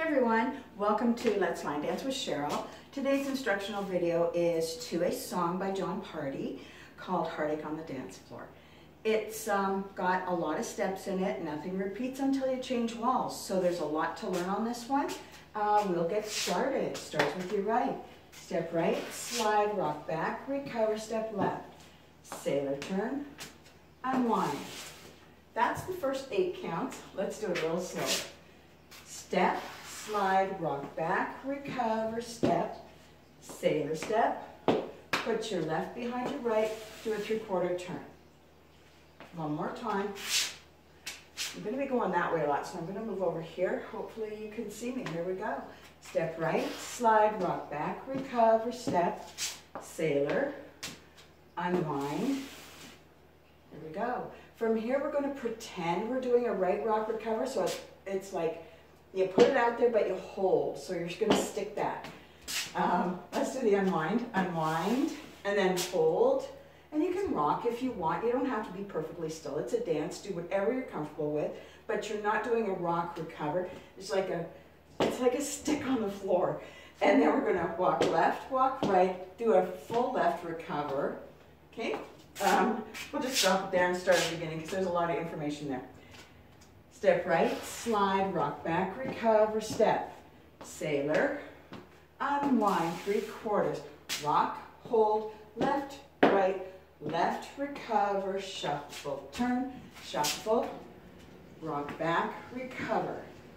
everyone, welcome to Let's Line Dance with Cheryl. Today's instructional video is to a song by Jon Pardi called Heartache on the Dance Floor. It's got a lot of steps in it. Nothing repeats until you change walls, so there's a lot to learn on this one. We'll get started. Starts with your right. Step right, slide, rock back, recover, step left. Sailor turn, unwind. That's the first 8 counts. Let's do it a little slower. Step, slide, rock back, recover, step, sailor step, put your left behind your right, do a 3/4 turn. One more time. I'm going to be going that way a lot, so I'm going to move over here. Hopefully you can see me. Here we go. Step right, slide, rock back, recover, step, sailor, unwind. Here we go. From here we're going to pretend we're doing a right rock recover, so it's like you put it out there, but you hold. So you're just going to stick that. Let's do the unwind. Unwind, and then hold. And you can rock if you want. You don't have to be perfectly still. It's a dance. Do whatever you're comfortable with, but you're not doing a rock recover. It's like a stick on the floor. And then we're going to walk left, walk right, do a full left recover. Okay? We'll just stop it there and start at the beginning because there's a lot of information there. Step right, slide, rock back, recover, step, sailor, unwind, 3/4, rock, hold, left, right, left, recover, shuffle, turn, shuffle, rock back, recover.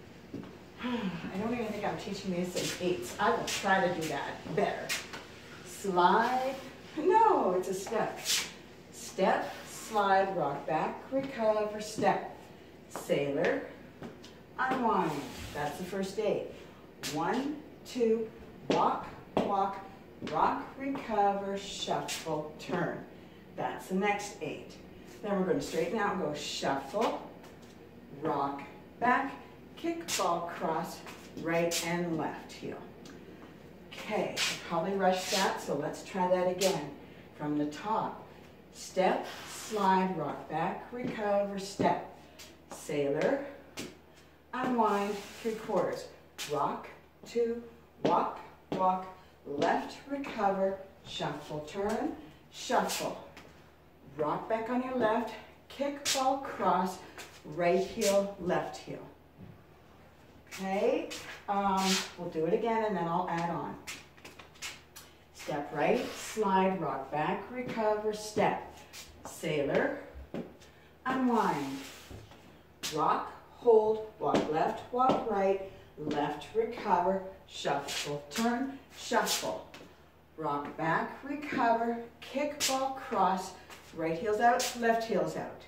I don't even think I'm teaching these in 8s. I will try to do that better. Slide, no, it's a step. Step, slide, rock back, recover, step. Sailor, unwind. That's the first 8. 1, 2, walk, walk, rock, recover, shuffle, turn. That's the next 8. Then we're going to straighten out and go shuffle, rock, back, kick, ball, cross, right and left heel. Okay, I probably rushed that, so let's try that again. From the top, step, slide, rock back, recover, step. Sailor, unwind, 3/4, rock, 2, walk, walk, left, recover, shuffle, turn, shuffle, rock back on your left, kick, ball, cross, right heel, left heel. Okay, we'll do it again and then I'll add on. Step right, slide, rock back, recover, step, sailor, unwind. Rock, hold, walk left, walk right, left, recover, shuffle, turn, shuffle. Rock back, recover, kick, ball, cross, right heel's out, left heel's out.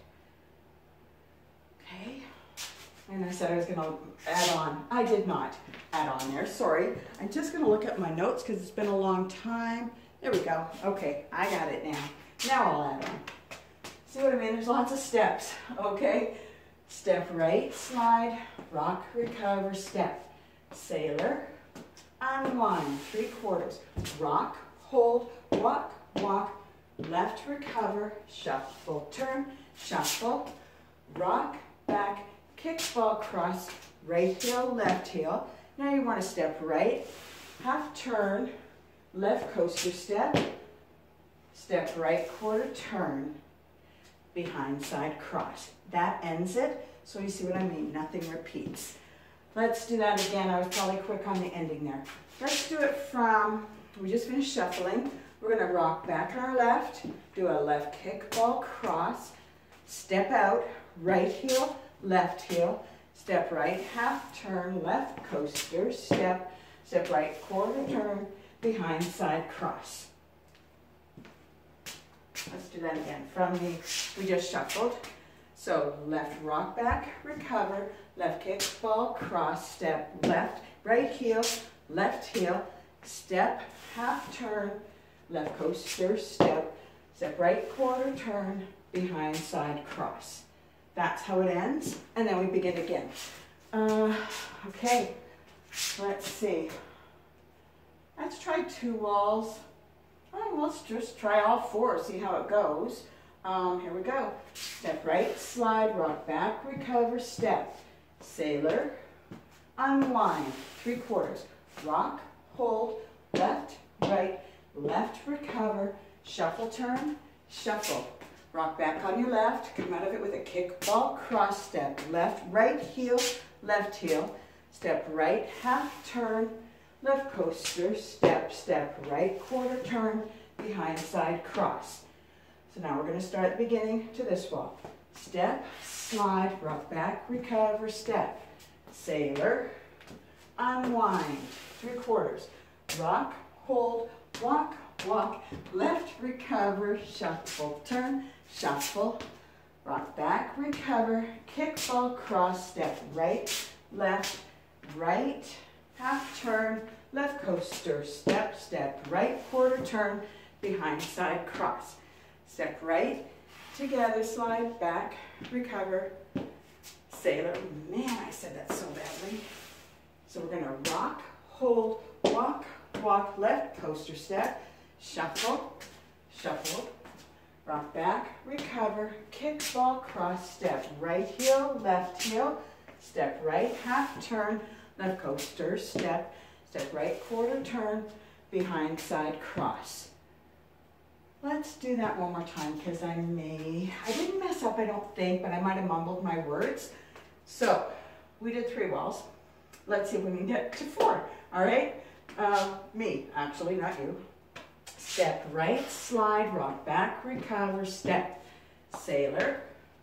Okay, and I said I was going to add on. I did not add on there, sorry. I'm just going to look at my notes because it's been a long time. There we go. Okay, I got it now. Now I'll add on. See what I mean? There's lots of steps, okay? Step right, slide, rock, recover, step, sailor, unwind, 3/4, rock, hold, walk, walk, left, recover, shuffle, turn, shuffle, rock, back, kick, ball, cross, right heel, left heel. Now you want to step right, half turn, left coaster step, step right, 1/4 turn, behind side cross. That ends it, so you see what I mean, nothing repeats. Let's do that again. I was probably quick on the ending there. Let's do it from, we just finished shuffling. We're going to rock back on our left, do a left kick, ball, cross, step out, right heel, left heel, step right, half turn, left coaster, step, step right, 1/4 turn, behind side cross. Let's do that again. We just shuffled. So left rock back, recover, left kick, ball, cross, step, left, right heel, step, half turn, left coaster, step, step right, 1/4 turn, behind side cross. That's how it ends, and then we begin again. Okay, let's see. Let's try 2 walls. Let's just try all 4, see how it goes. Here we go. Step right, slide, rock back, recover, step. Sailor, unwind, 3/4, rock, hold, left, right, left, recover, shuffle, turn, shuffle. Rock back on your left, come out of it with a kickball cross step, left, right heel, step right, half turn, left coaster, step, step, right, quarter turn, behind side cross. So now we're going to start at the beginning to this wall. Step, slide, rock back, recover, step, sailor, unwind, 3/4, rock, hold, walk, walk, left, recover, shuffle, turn, shuffle, rock back, recover, kickball, cross, step, right, half turn, left coaster, step, step, right, quarter turn, behind side cross. Step right, together, slide, back, recover, sailor. Man, I said that so badly. So we're gonna rock, hold, walk, walk, left, coaster step, shuffle, shuffle, rock back, recover, kickball, cross, step, right heel, step right, half turn, left coaster, step, step right, quarter turn, behind side cross. Let's do that one more time because I didn't mess up, I don't think, but I might have mumbled my words. So we did 3 walls. Let's see if we can get to 4, all right? Me, actually, not you. Step right, slide, rock back, recover, step, sailor,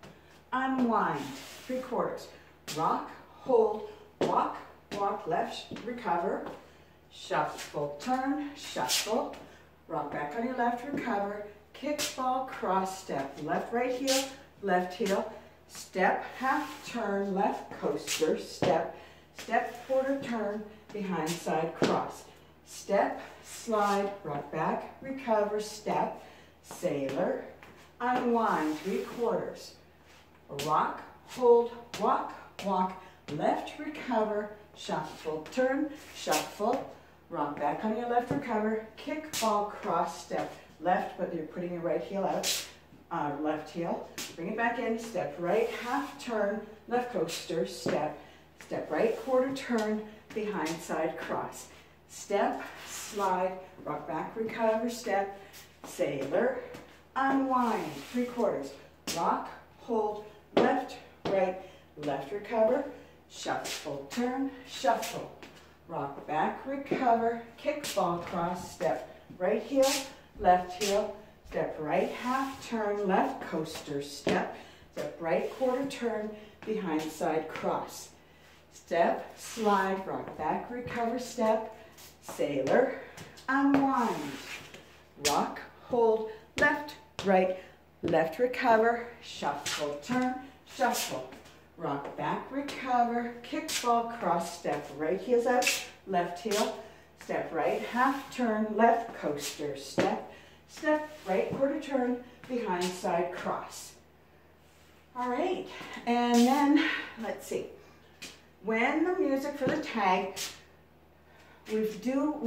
unwind, 3/4, rock, hold, walk, walk, left, recover, shuffle, turn, shuffle, rock back on your left, recover, kickball, cross, step, left, right heel, step, half turn, left coaster, step, step, quarter turn, behind side cross, step, slide, rock back, recover, step, sailor, unwind, 3/4, rock, hold, walk, walk, left, recover, shuffle, turn, shuffle, rock back on your left, recover, kickball, cross, step, left, but you're putting your right heel out, left heel, bring it back in, step right, half turn, left coaster, step, step right, quarter turn, behind side cross, step, slide, rock back, recover, step, sailor, unwind, 3/4, rock, hold, left, right, left, recover, shuffle, turn, shuffle, rock back, recover, kickball, cross, step, right heel, step right, half turn, left coaster, step, step right, quarter turn, behind side cross, step, slide, rock back, recover, step, sailor, unwind, rock, hold, left, right, left, recover, shuffle, turn, shuffle, rock back, recover, kickball, cross, step, right heel's out, left heel, step right, half turn, left coaster, step, step right, quarter turn, behind side cross. All right, and then let's see. When the music for the tag, we do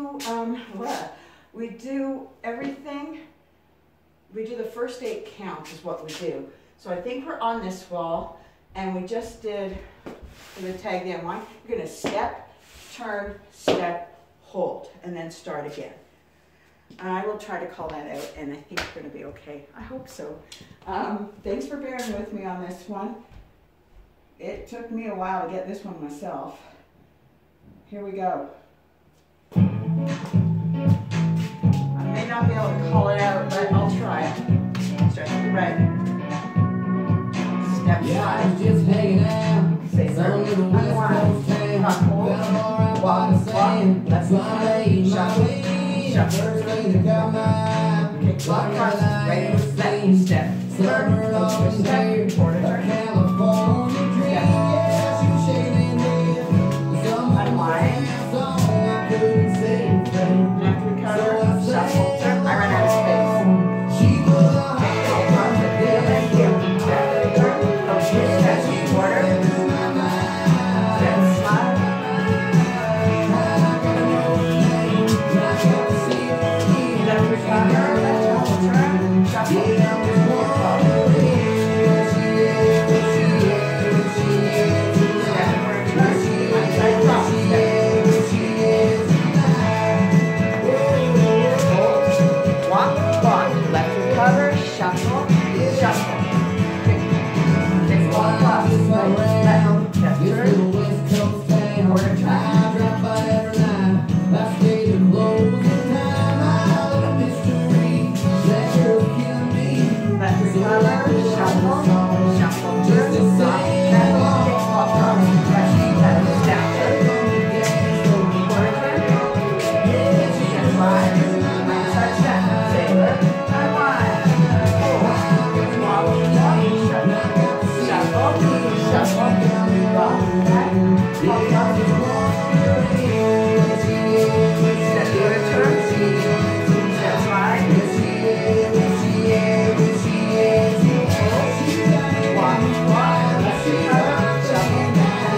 everything. We do the first 8 counts is what we do. So I think we're on this wall, and we just did for the tag the one. You're gonna step, turn, step, hold, and then start again. I will try to call that out, and I think it's gonna be okay. I hope so. Thanks for bearing with me on this one. It took me a while to get this one myself. Here we go. I may not be able to call it out, but I'll try it. Start to the right. Step slide. Just hanging out. Sailor. Unwind. Rock, hold. Walk, walk. Left side. Shuffle. Shuffle. Kick, block, cross. Right, left. Step. Turn. Coaster step. Quarter turn. Quarter turn. I drive by every night. I stay to close in time. I love a mystery. That girl killing me. Left recover, shuffle, shuffle, turn, stop, left, kick, pop, drop, left, left, step, turn. Quarter turn. Step slide, side step, sailor, high wide. Pull, walk, shuffle, shuffle, shuffle, rock, back, pop, drop, step, quarter turn, step slide, walk, walk, left recover, shuffle,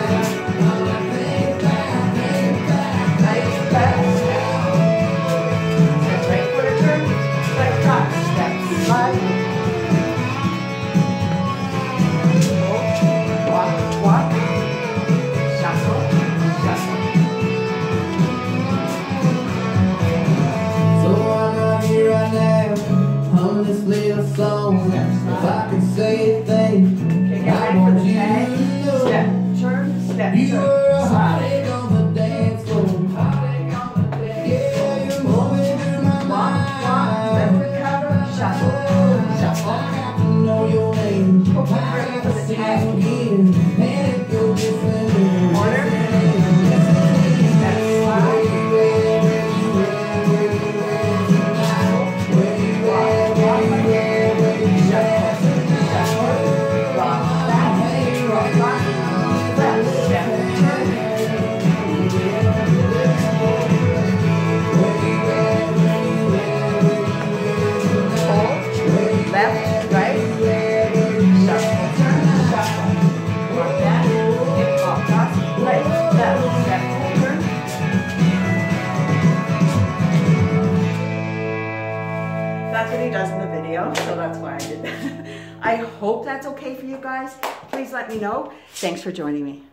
right, left, step right, quarter turn, right, drop, step, slide, walk, walk, shuffle, shuffle. So I'm right here right now, humming this little song. If I could say a thing, Kick it I right for want the you tag, to know step, turn, step, you turn, were a slide. heartache on the dance floor. Yeah, you're moving through my Walk, walk, left mind. recover, shuffle, I shuffle. have to know your name. Pull it I right got for to the see tag. you again. And if you're listening, Quarter, step, slide, walk, walk, shuffle, shuffle, rock, back, rock, rock, left, step, turn, hold, left, right, shuffle, turn, shuffle, rock back, hip hop, toss, right, left, step, turn. That's what he does in the video, so that's why I did that. I hope that's okay for you guys. Please let me know. Thanks for joining me.